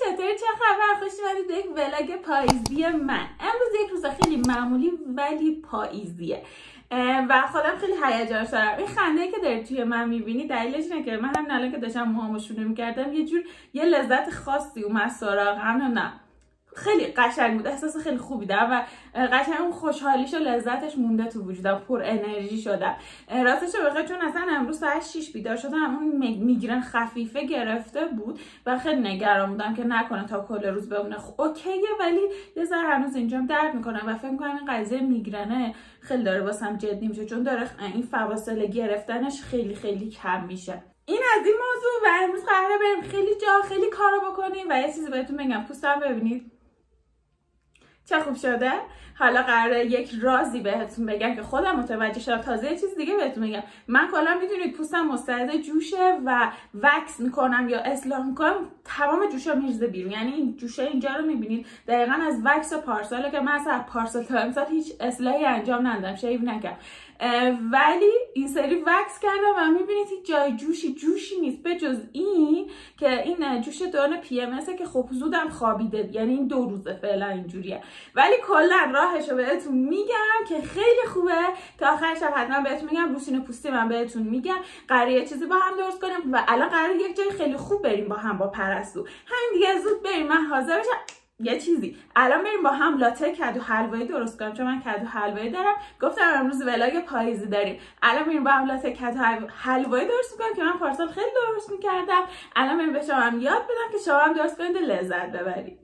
چطوری؟ چه خبر؟ خوش اومدید به یک ولاگ پاییزی من. امروز یک روز خیلی معمولی ولی پاییزیه و خودم خیلی هیجان دارم. این خنده که دارید توی من میبینی دلیلش اینه که من هم الان که داشتم موهامو شونه میکردم یه لذت خاصی اومد سراغم. نه خیلی قشنگ بود، احساس خیلی خوبی دارم و قشنگ اون خوشحالیش و لذتش مونده تو وجودم، پر انرژی شدم. راستش رو بخوای چون اصلا امروز ساعت 6 بیدار شدم، اون میگرن خفیفه گرفته بود و خیلی نگران بودم که نکنه تا کل روز بمونه. اوکیه ولی یه ذره هنوز اینجام درد میکنه و فکر میکنم این قضیه میگرنه خیلی داره واسم جدی میشه، چون داره این فواصل گرفتنش خیلی کم میشه. این از این موضوع و امروز قراره بریم خیلی کارا بکنیم و یه چیزی بهتون بگم. پوستم ببینید چه خوب شده. حالا قراره یک رازی بهتون بگم که خودم متوجه شدم. تازه یه چیز دیگه بهتون بگم، من کلا میدونید پوستم مستعد جوشه و وکس میکنم یا اصلاح میکنم، تمام جوشا میریزه بیرون. یعنی این جوشه اینجا رو میبینید دقیقاً از وکس پارساله که من اصلا پارسال تا امسال هیچ اصلاحی انجام ندادم، شیو نکردم، ولی این سری وکس کردم و میبینید هیچ جای جوشی نیست به جز این که این جوش دوران پی ام اس که خب زودم خوابیده، یعنی این 2 روزه فعلا اینجوریه، ولی کلا راهشو بهتون میگم که خیلی خوبه. تا آخر شب حتما بهتون میگم، روتین پوستی من بهتون میگم. قراره یه چیزی با هم درست کنیم و الان قراره یک جای خیلی خوب بریم با هم با پرستو. همین دیگه زود بریم، من حاضر بشم. یه چیزی الان بریم با هم لاته کدو حلوایی درست کنیم، چون من کدو حلوایی دارم. گفتم امروز ولاگ پاییزی داریم. الان بریم با هم لاته کدو حلوایی درست کنیم که من پارسال خیلی درست میکردم. الان بریم به شما هم یاد بدم که شما هم درست کنید و لذت ببرید.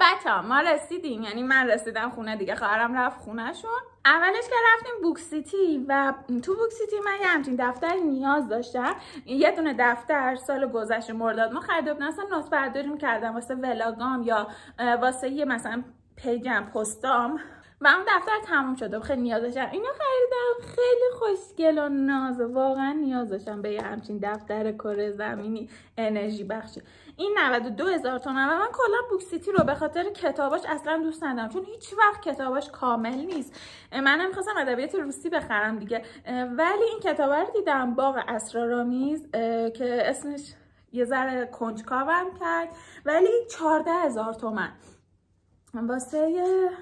بچه‌ها ما رسیدیم، یعنی من رسیدم خونه دیگه، خواهرم رفت خونهشون. اولش که رفتیم بوک سیتی و تو بوک سیتی من یه همچین دفتر نیاز داشتم. یه دونه دفتر سال گذشته مرداد ما خریده بودم، اصلا نوت برداری می‌کردم واسه ولاگام یا واسه یه مثلا پیجم پستام و اون دفتر تموم شده، خیلی نیاز داشتم. اینو خریدم، خیلی خوشگل و نازه، واقعا نیاز داشتم به یه همچین دفتر کره زمینی انرژی بخشی. این 92,000 تومان و من کلا بوک سیتی رو به خاطر کتاباش اصلا دوست ندارم، چون هیچ وقت کتاباش کامل نیست. من می‌خواستم ادبیات روسی بخرم دیگه، ولی این کتابا رو دیدم، باغ اسرارآمیز که اسمش یه ذره کنجکاوم کرد، ولی 14,000 تومان واسه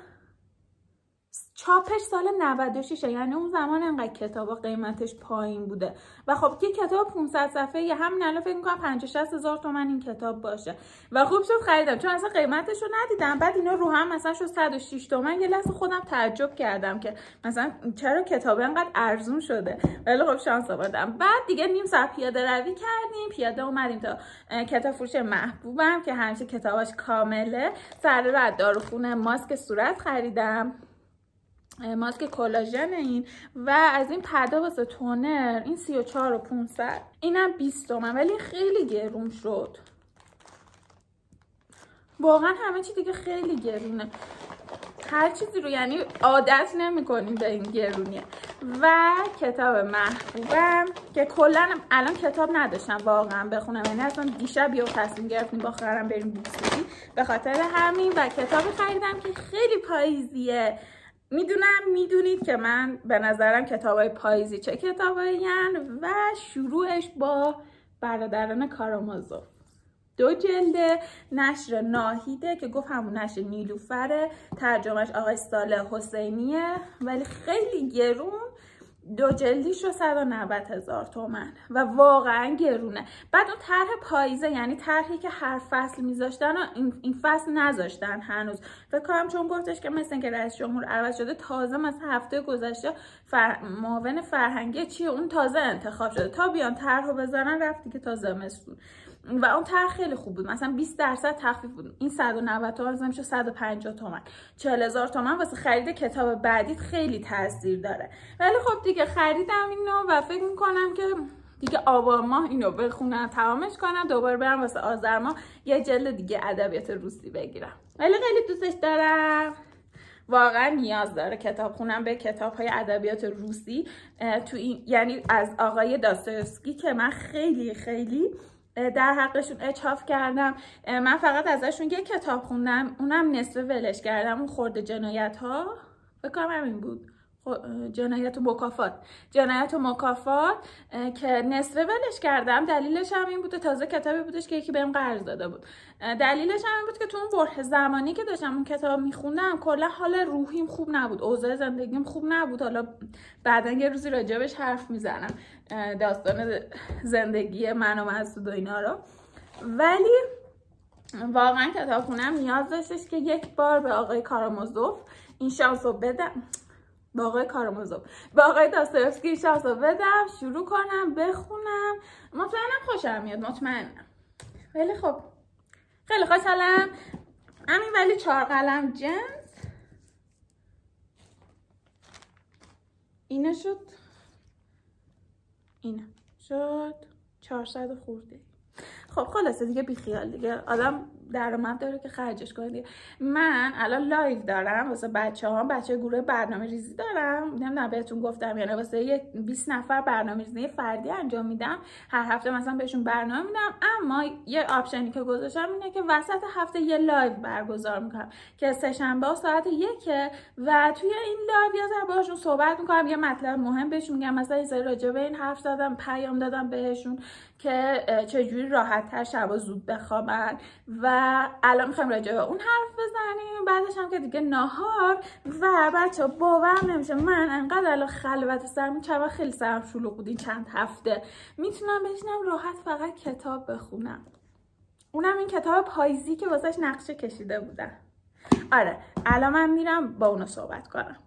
چاپش سال 96، یعنی اون زمان انقدر کتابا قیمتش پایین بوده و خب یه کتاب 500 صفحه همین الان فکر می‌کنم 50-60 هزار تومان این کتاب باشه و خوب شد خریدم چون اصلا قیمتش رو ندیدم. بعد اینا رو هم مثلا شد 106 تومان. یه لحظه خودم تعجب کردم که مثلا چرا کتاب انقدر ارزون شده، ولی خب شانس آوردم. بعد دیگه نیم ساعت پیاده روی کردیم، پیاده اومدیم تا کتاب فروش محبوبم که همیشه کتاباش کامله. سر بعد داروخونه ماسک صورت خریدم، ماسک کلاژن این، و از این پرده واسه تونر این 34,500، اینم 20 تومن، ولی خیلی گرون شد. واقعا همه چی دیگه خیلی گرونه، هر چیزی رو یعنی عادت نمی‌کنیم به این گرونیه. و کتاب محبوبم که کلا الان کتاب نداشتم واقعا بخونم، یعنی اصلا دیشب یهو تصمیم گرفتیم با خواهرم بریم بوک سیتی به خاطر همین، و کتابی خریدم که خیلی پاییزیه. میدونید که من به نظرم کتابای پاییزی چه کتابایین، و شروعش با برادران کارامازوف، 2 جلد، نشر ناهیده که گفت همون نشر نیلوفره، ترجمهش آقای صالح حسینیه، ولی خیلی گرون. 2 جلدیش رو 190,000 تومان و واقعا گرونه. بعد اون طرح پاییزه، یعنی طرحی که هر فصل میذاشتن و این فصل نذاشتن هنوز، فکر کنم چون گفتش که مثل اینکه رئیس جمهور عوض شده، تازه مثلا هفته گذشته معاون فرهنگی چیه اون تازه انتخاب شده، تا بیان طرحو بذارن رفت دیگه تا زمستون. و اون طرح خیلی خوب بود، مثلا 20% تخفیف بود. این 190 تومان میشه 150 تومان. 40,000 تومان واسه خرید کتاب بعدی خیلی تاثیر داره. ولی خب دیگه خریدم اینو و فکر میکنم که دیگه آبان ماه اینو بخونم تمامش کنم، دوباره برم واسه آذر ماه یه جلد دیگه ادبیات روسی بگیرم. ولی خیلی دوستش دارم، واقعا نیاز داره کتاب خونم به کتاب‌های ادبیات روسی تو این، یعنی از آقای داستایوفسکی که من خیلی خیلی در حقشون اجحاف کردم. من فقط ازشون یک کتاب خوندم، اونم نصف ولش کردم، اون خرد جنایت ها بکنم همین بود، جنایت و مکافات که نصف ولش کردم. دلیلش هم این بود، تازه کتابی بودش که یکی بهم قرض داده بود. دلیلش هم این بود که تو اون بره زمانی که داشتم اون کتاب میخوندم کلا حال روحیم خوب نبود، اوضاع زندگیم خوب نبود. حالا بعدا یه روزی راجبش حرف میزنم، داستان زندگی من و مسعود و اینا رو. ولی واقعا کتاب خونم نیاز داشتش که یک بار به آقای کارامازوف این شانس رو بدم، با آقای کارامازوف، با آقای داستایوفسکی شانس رو بدم، شروع کنم بخونم. مطمئنم خوشم میاد، مطمئنم. ولی خب خیلی خوشحالم. همین ولی 4 قلم جنس اینه شد 400 خورده. خب خلاصه دیگه بیخیال، دیگه آدم درآمد داره که خرجش کنه دیگه. من الان لایو دارم واسه بچه گروه برنامه ریزی دارم، نمیدونم بهتون گفتم یعنی واسه 20 نفر برنامه ریزی فردی انجام میدم، هر هفته مثلا بهشون برنامه میدم. اما یه آپشنی که گذاشتم اینه که وسط هفته یه لایو برگزار میکنم که سه‌شنبه ساعت 1 و توی این لایو یه ذره باهاشون صحبت میکنم، یه مطلب مهم بهشون میگم، مثلا یه راجع به این حرف زدم، پیام دادم بهشون که چجوری راحت تر شبا زود بخوابن و الان میخوایم راجع به اون حرف بزنیم. بعدش هم که دیگه ناهار. و بچه باور نمیشه من انقدر الان خلوت سرم، چرا خیلی سرم شلوغ بود این چند هفته، میتونم بشینم راحت فقط کتاب بخونم، اونم این کتاب پاییزی که واسش نقشه کشیده بودم. آره الان من میرم با اونو صحبت کنم.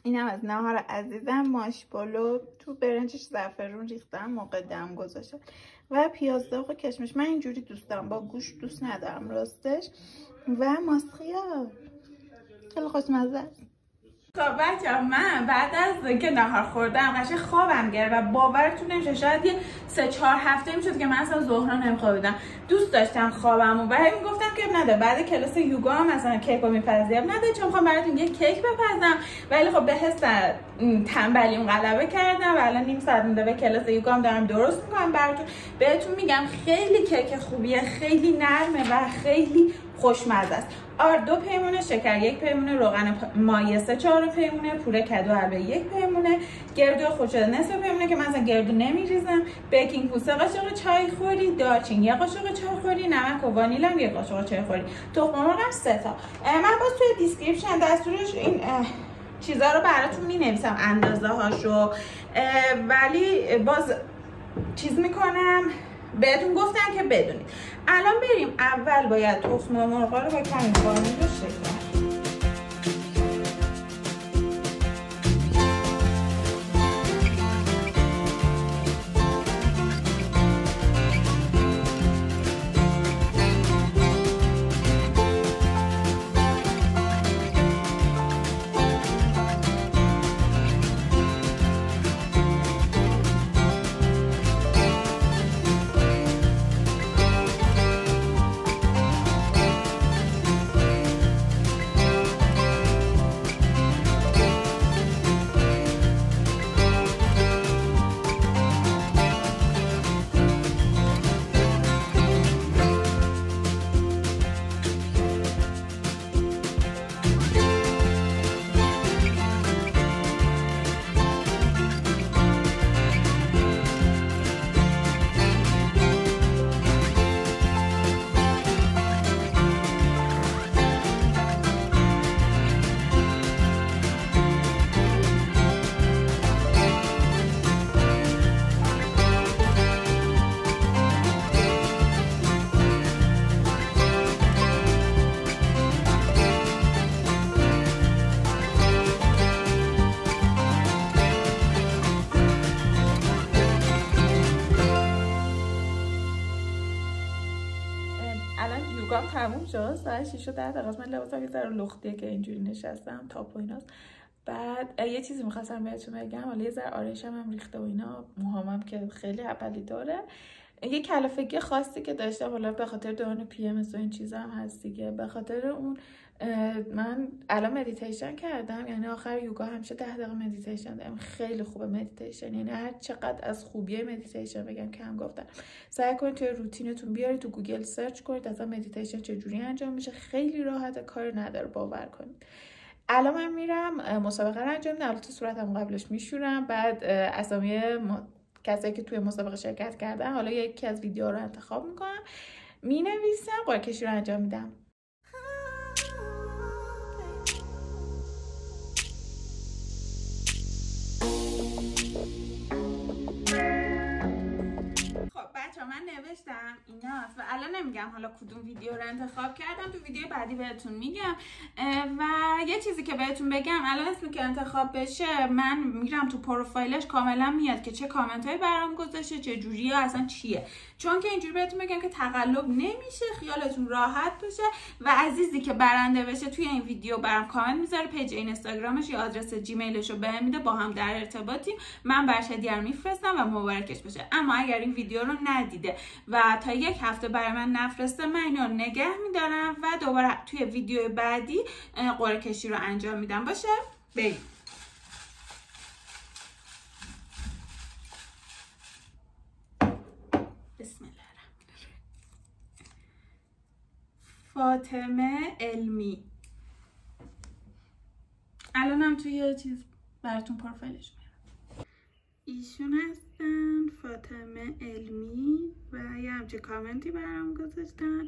اینم از نهار عزیزم، ماشپلو تو برنجش زعفرون ریختم موقع دم گذاشتم و پیاز داغ و کشمش. من اینجوری دوست دارم، با گوشت دوست ندارم راستش. و ماسخیا خیلی خوشمزه است. خب بچه‌ها من بعد از اینکه نهار خوردم قشنگ خوابم گرفت و باورتون نمیشه شاید یه 3-4 هفته میشد که من اصلا ظهرا نمیخوابیدم. دوست داشتم خوابمو و همین گفتم که نداره بعد کلاس یوگا هم مثلا کیک رو میپذیرم، نداره چون میخوام براتون یه کیک بپزم. ولی خب به حس تنبلیم غلبه کردم و الان نیم ساعت مونده به کلاس یوگا هم دارم درست میکنم براتون. بهتون میگم خیلی کیک خوبیه، خیلی نرمه و خیلی خوشمزه است. 2 پیمونه شکر، 1 پیمونه روغن مایع، 3/4 پیمونه پوره کدو حلوه، 1 پیمونه گردو خشک نصف پیمونه که من اصلا گردو نمیریزم، بیکینگ پودر قاشق چای خوری، دارچین 1 قاشق چای خوری، نمک و وانیل هم 1 قاشق چای خوری، تخم مرغ هم 3 تا. من باز توی دیسکریپشن دستورش این چیزا رو براتون مینویسم اندازه هاشو، ولی باز چیز میکنم بهتون گفتم که بدونید. الان بریم اول باید تخم مرغ رو با کمی وانیل و شکر تموم شد. ساعت 6 و 10 دقیقه. من لباسم یه ذره لختیه که اینجوری نشستم، تاپ و ایناست. بعد یه چیزی می‌خواستم بهتون بگم، حالا یه ذره آرایشم هم ریخته و اینا، موهامم که خیلی هپلی داره. یه کلافگی خاصی که داشتم، حالا به خاطر دوران پی ام اس و این چیزا هم هست دیگه، به خاطر اون من الان مدیتیشن کردم، یعنی آخر یوگا همیشه 10 دقیقه مدیتیشن دارم. خیلی خوبه مدیتیشن، یعنی هر چقدر از خوبیه مدیتیشن بگم کم گفتم. سعی کنید توی روتینتون بیارید، تو گوگل سرچ کنید اصلا مدیتیشن چجوری انجام میشه، خیلی راحته، کار نداره، باور کنید. الان من میرم مسابقه رو انجام میدم، البته صورتم قبلش میشورم، بعد اسامی کسایی که توی مسابقه شرکت کردن حالا یکی از ویدیوها رو انتخاب میکنم، مینویسم، قرعه کشی رو انجام میدم. من نوشتم ایناست و الان نمیگم حالا کدوم ویدیو رو انتخاب کردم، تو ویدیو بعدی بهتون میگم. و یه چیزی که بهتون بگم، الان اسمی که انتخاب بشه من میرم تو پروفایلش کاملا میاد که چه کامنت هایی برام گذاشته، چه جوریه، اصلا چیه، چون که اینجوری بهتون بگم که تقلب نمیشه، خیالتون راحت بشه. و عزیزی که برنده بشه توی این ویدیو برام کامنت میذاره، پیج اینستاگرامش یا آدرس جیمیلش رو بهم میده، با هم در ارتباطیم، من براش هدیه رو میفرستم و مبارکش بشه. اما اگر این ویدیو رو ندیده و تا 1 هفته برای من نفرسته، من اینو نگه میدارم و دوباره توی ویدیو بعدی قرعه کشی رو انجام میدم. باشه؟ بریم. بسم الله الرحمن الرحیم. فاطمه علمی. الانم توی چیز براتون پروفایلش میارم. ایشون هستن، فاطمه علمی، و یه همچه کامنتی برام گذاشتن.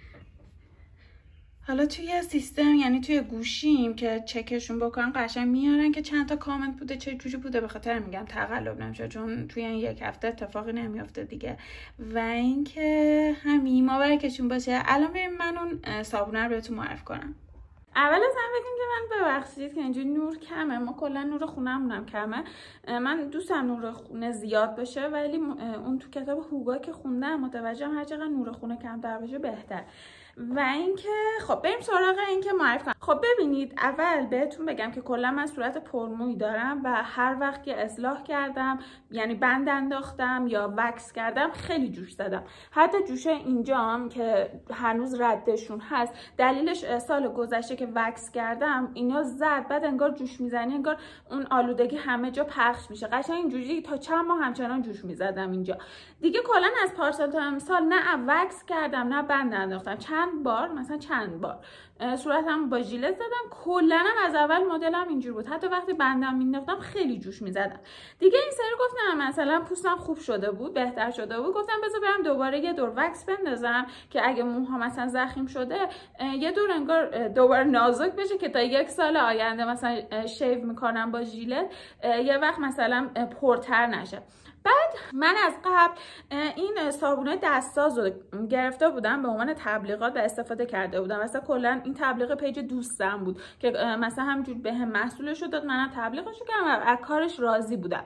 حالا توی سیستم، یعنی توی گوشیم که چکشون بکنم، قشنگ میارن که چند تا کامنت بوده، چه جوری بوده، به خاطر میگم تقلب نمیشه، چون توی این 1 هفته اتفاقی نمیافته دیگه. و اینکه همین مبارکشون باشه. الان بریم من اون صابونه رو بهتون معرفی کنم. اول از همه بگیم که من ببخشید که اینجوری نور کمه، ما کلا نور خونمونم کمه. من دوستم نور خونه زیاد باشه، ولی اون تو کتاب هوگا که خوندم متوجهم هر چقدر نور خونه کمتر باشه بهتر. و اینکه خب بریم سراغ اینکه معرفی کنم. خب ببینید، اول بهتون بگم که کلا من صورت پرمویی دارم و هر وقت که اصلاح کردم، یعنی بند انداختم یا وکس کردم، خیلی جوش زدم. حتی جوشه اینجام که هنوز ردشون هست، دلیلش سال گذشته که وکس کردم اینا زد، بعد انگار جوش میزنی، انگار اون آلودگی همه جا پخش میشه. قشنگ اینجوری تا چند ماه همچنان جوش میزدم اینجا. دیگه کلا از پارسال تا امسال نه وکس کردم نه بند انداختم. چند بار صورتم با ژیلت زدم. کلا از اول مدلم اینجور بود، حتی وقتی بندم مینداختم خیلی جوش میزدم. دیگه این سری گفتم مثلا پوستم خوب شده بود، بهتر شده بود، گفتم بذار برم دوباره یه دور وکس بندازم که اگه موها مثلا زخیم شده یه دور انگار دوباره نازک بشه که تا 1 سال آینده مثلا شیو میکنم با ژیلت یه وقت مثلا پرتر نشه. بعد من از قبل این صابونه دستساز رو گرفته بودم به عنوان تبلیغات و استفاده کرده بودم. مثلا کلا این تبلیغ پیج دوستم بود که مثلا همینجور بهم محصولش رو داد، منم تبلیغش رو کردم و از کارش راضی بودم.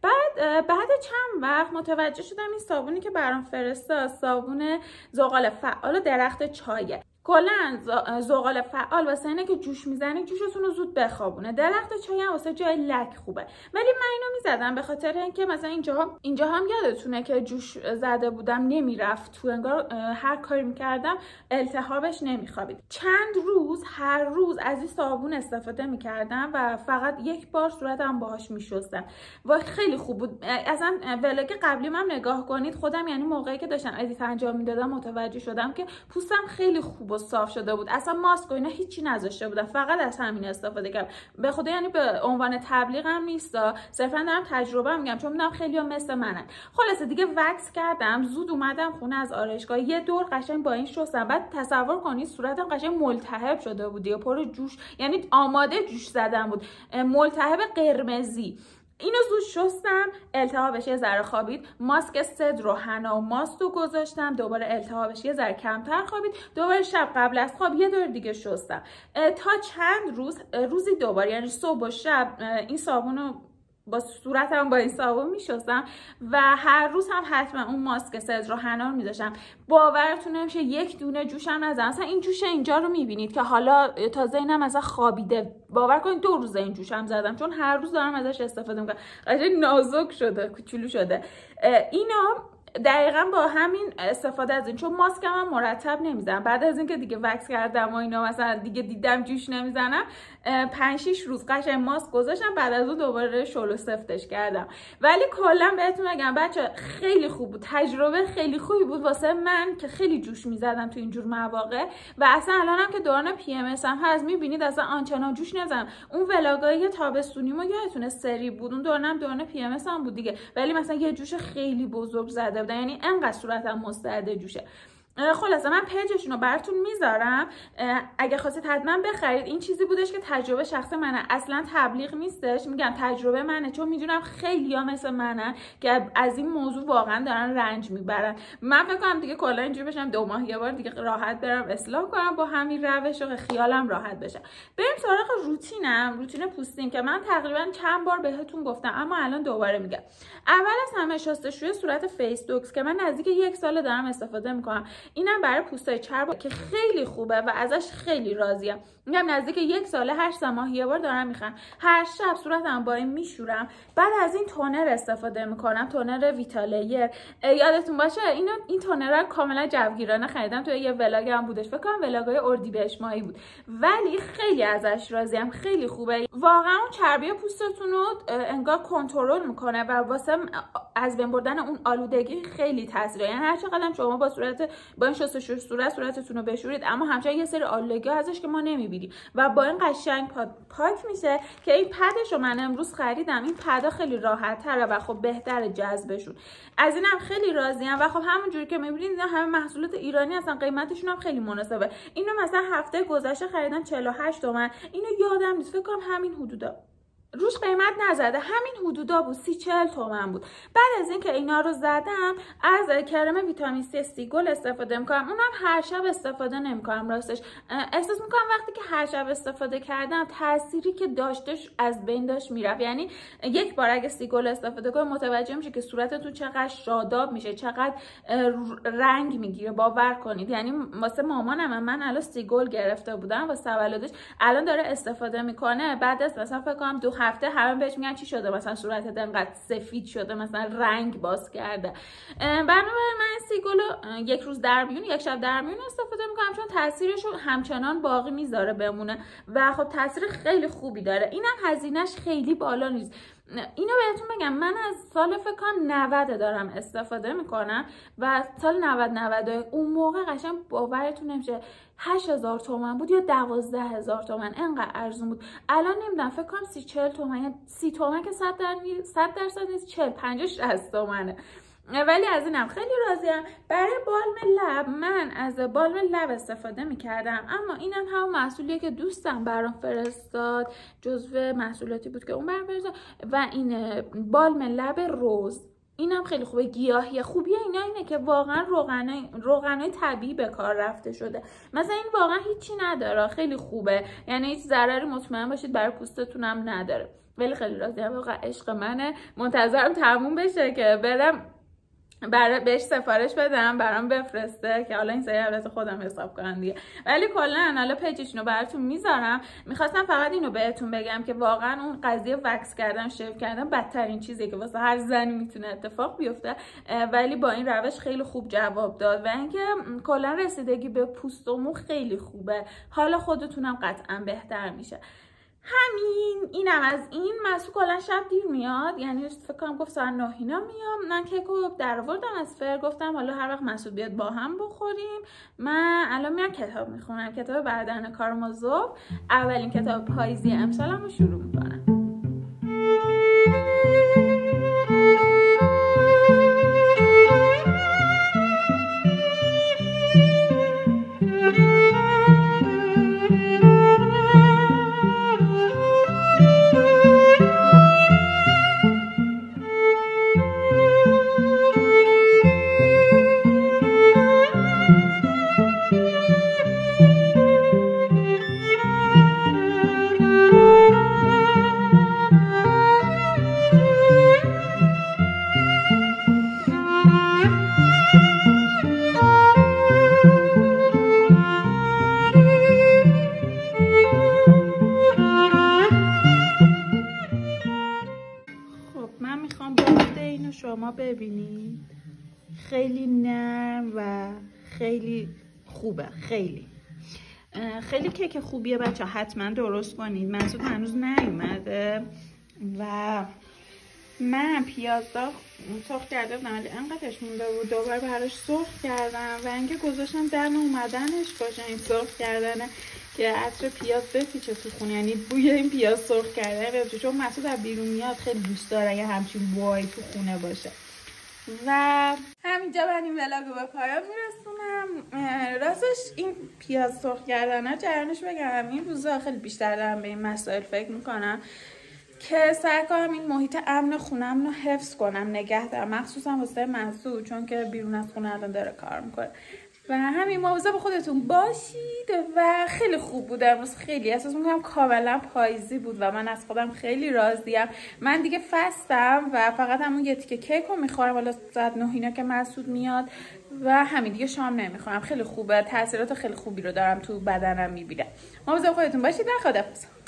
بعد چند وقت متوجه شدم این صابونی که برام فرستاد صابون زغال فعال و درخت چایه. کلا زغال فعال واسه اینه که جوش میزنی جوشتون رو زود بخوابونه. درخت چای هم واسه جای لک خوبه. ولی من اینو میزدم به خاطر اینکه مثلا اینجا هم یادتونه که جوش زده بودم نمیرفت تو، انگار هر کاری میکردم التهابش نمیخوابید. چند روز هر روز از این صابون استفاده میکردم و فقط 1 بار صورتم باهاش میشستم و خیلی خوب بود. اصلا ولاگ قبلی من نگاه کنید، خودم یعنی موقعی که داشتم ادیت انجام میدادم متوجه شدم که پوستم خیلی خوب صاف شده بود. اصلا ماسک و اینا هیچی نذاشته بودم، فقط از همین استفاده کردم. به خدا یعنی به عنوان تبلیغم نیستا، صرفا دارم تجربه میگم چون میدونم خیلی‌ها مثل منن. خلاصه دیگه وکس کردم، زود اومدم خونه از آرایشگاه، یه دور قشنگ با این شستم. بعد تصور کنید صورتم قشنگ ملتهب شده بود، یا پر جوش، یعنی آماده جوش زدن بود، ملتهب قرمزی. اینو زود شستم، التهابش یه ذره خوابید. ماسک صدر و حنا و ماست رو گذاشتم، دوباره التهابش یه ذره کمتر خوابید. دوباره شب قبل از خواب یه دور دیگه شستم تا چند روز، روزی دوباره، یعنی صبح و شب این صابون رو با صورتم با این صابون میشستم و هر روز هم حتما اون ماسک صدر و حنا رو میذاشتم. باورتون نمیشه 1 دونه جوشم نزدم. مثلا این جوش اینجا رو میبینید که حالا تازه اینم مثلا خوابیده، باور کنید 2 روز این جوشم زدم چون هر روز دارم ازش استفاده میکنم. قشنگ نازک شده، کوچولو شده. اینا دقیقا با همین استفاده از این، چون ماسکم هم مرتب نمیزنم. بعد از اینکه دیگه وکس کردم و اینا مثلا دیگه دیدم جوش نمیزنم، 5-6 روز قشنگ ماسک گذاشتم، بعد از اون دوباره شل و سفتش کردم. ولی کلا بهتون بگم بچه خیلی خوب بود، تجربه خیلی خوبی بود واسه من که خیلی جوش میزدم تو اینجور مواقع. و اصلا الانم که دوران PMS هم هست میبینید اصلا آنچنان جوش نزدم. اون ولاگای تابستونیمو یادتونه سری بود، اون دوران PMS هم بود دیگه، ولی مثلا یه جوش خیلی بزرگ زده بودن، یعنی انقدر صورتم مستعد جوشه. خلاصه من پیجشون رو براتون میذارم، اگه خواستید حتما بخرید. این چیزی بودش که تجربه شخص منه، اصلا تبلیغ نیستش، میگم تجربه منه، چون میدونم خیلی‌ها مثل منن که از این موضوع واقعا دارن رنج میبرن. من فکر کنم دیگه کلا اینجوری بشم 2 ماه یه بار دیگه راحت برم اصلاح کنم با همین روش و خیالم راحت بشه. بریم سراغ روتین پوستین که من تقریبا چند بار بهتون گفتم اما الان دوباره میگم. اول از همه شستشوی صورت فیس دوکس که من نزدیک 1 سال دارم استفاده میکنم. اینم برای پوستای چرب که خیلی خوبه و ازش خیلی راضیم. میگم نزدیک 1 سال 8 ماه یه بار دارم میخرم. هر شب صورتم با این میشورم، بعد از این تونر استفاده میکنم، تونر ویتالیر. یادتون باشه این تونر رو کاملا جوگیرانه خریدم، توی یه ولاگ هم بودش، فکر کنم ولاگای اردیبهشت ماهی بود، ولی خیلی ازش راضیم، خیلی خوبه. واقعا اون چربی پوستتون رو انگار کنترل میکنه و واسه از بین بردن اون آلودگی خیلی تاثیره. یعنی هر چقدر شما با این شستشوی صورتتون رو بشورید اما همچنان یه سری آلودگی ازش که ما نمیبینیم و با این قشنگ پاک میشه. که این پدش رو من امروز خریدم، این پدا خیلی راحت تره و خب بهتر جذبشون. از اینم خیلی راضیم و خب همونجوری که میبینید اینا همه محصولات ایرانی هستن، قیمتشون هم خیلی مناسبه. اینو مثلا هفته گذشته خریدم 48 تومن، اینو یادم نیست، فکر کنم همین حدودا روش قیمت نزده، همین حدودا بود، 30-40 تومن بود. بعد از اینکه اینا رو زدم از کرم ویتامین C سیگل استفاده میکنم. اونم هر شب استفاده نمیکنم. راستش احساس میکنم وقتی که هر شب استفاده کردم تأثیری که داشتش از بین داشت میرفت. یعنی یک بار اگه سیگل استفاده کنی متوجه میشه که صورتتون چقدر شاداب میشه، چقدر رنگ میگیره. باور کنید. یعنی واسه مامانم من الان سیگل گرفته بودم واسه تولدش، الان داره استفاده میکنه. بعد از مثلا فکر کنم 2 هفته همه بهش میگن چی شده، مثلا صورتت انقدر سفید شده، مثلا رنگ باز کرده. بنابراین من سیگلو یک روز در میون، یک شب در میون استفاده میکنم چون تاثیرش رو همچنان باقی میذاره بمونه و خب تاثیر خیلی خوبی داره. اینم هزینهش خیلی بالا نیست. اینو بهتون بگم من از سال فکر کنم 90 دارم استفاده میکنم و سال 90 اون موقع قشنگ باورتون نمیشه 8000 تومن بود یا 12000 تومن، انقدر ارزون بود. الان نمیدونم فکر کنم 30-40 تومن، یا 30 تومن که 100% نیست، 40-50-60 تومنه. ولی از اینم خیلی راضیم. برای بالم لب من از بالم لب استفاده میکردم، اما اینم همون محصولیه که دوستم برام فرستاد، جزو محصولاتی بود که اون برام فرستاد و این بالم لب روز. اینم خیلی خوبه، گیاهی. خوبیه اینا اینه که واقعا روغنای طبیعی به کار رفته شده. مثلا این واقعا هیچی نداره، خیلی خوبه، یعنی هیچ ضرری مطمئن باشید برای پوستتون هم نداره. ولی خیلی راضیم، واقعا عشق منه. منتظرم تموم بشه که برم بهش سفارش بدم برام بفرسته که حالا این سری البته خودم حساب کنم دیگه. ولی کلا حالا پیجشونو براتون میذارم. میخواستم فقط اینو بهتون بگم که واقعا اون قضیه وکس کردن، شیو کردن بدترین چیزیه که واسه هر زنی میتونه اتفاق بیفته، ولی با این روش خیلی خوب جواب داد. و اینکه کلا رسیدگی به پوست و مو خیلی خوبه، حالا خودتونم قطعا بهتر میشه. همین، اینم از این. مسعود کلا شب دیر میاد، یعنی فکر کنم گفت ساعت 9 اینا میام. من کیکو در آوردم از فر، گفتم حالا هر وقت مسعود بیاد با هم بخوریم. من الان میام کتاب میخونم، کتاب برادران کارامازوف، اولین کتاب پاییزی امسالم رو شروع میکنم. شما ببینید خیلی نرم و خیلی خوبه، خیلی کیک خوبیه بچه، حتما درست کنید. مسعود هنوز نیومده و من پیازا سرخ کرده بودم ولی انقدرش مونده بود دوباره براش سرخ کردم و اینکه گذاشتم دم اومدنش باشه این سرخ کردنه که عطر پیاز بپیچه تو خونه، یعنی بوی این پیاز سرخ کرده بپیچه، چون مسعود از بیرون میاد خیلی دوست داره اگه همچین بوی تو خونه باشه. و همینجا من این ولاگو به پایان میرسونم. راستش این پیاز سرخ کردنه جریانش بگم این روزا خیلی بیشتر دارم به این مسائل فکر میکنم که سعی کنم این محیط امن خونم رو حفظ کنم، نگه دارم، مخصوصا واسه مسعود چون که بیرون از خونه الان داره کار میکنه. و همین مواظب خودتون باشید و خیلی خوب بود امروز، خیلی احساس میکنم کاملا پاییزی بود و من از خودم خیلی راضیم. من دیگه فستم و فقط همون یه تیکه کیک رو میخورم حالا ساعت 9 اینا که مسعود میاد و همین دیگه شام نمیخورم. خیلی خوبه، تاثیرات خیلی خوبی رو دارم تو بدنم میبینم. مواظب خودتون باشید و خداحافظ.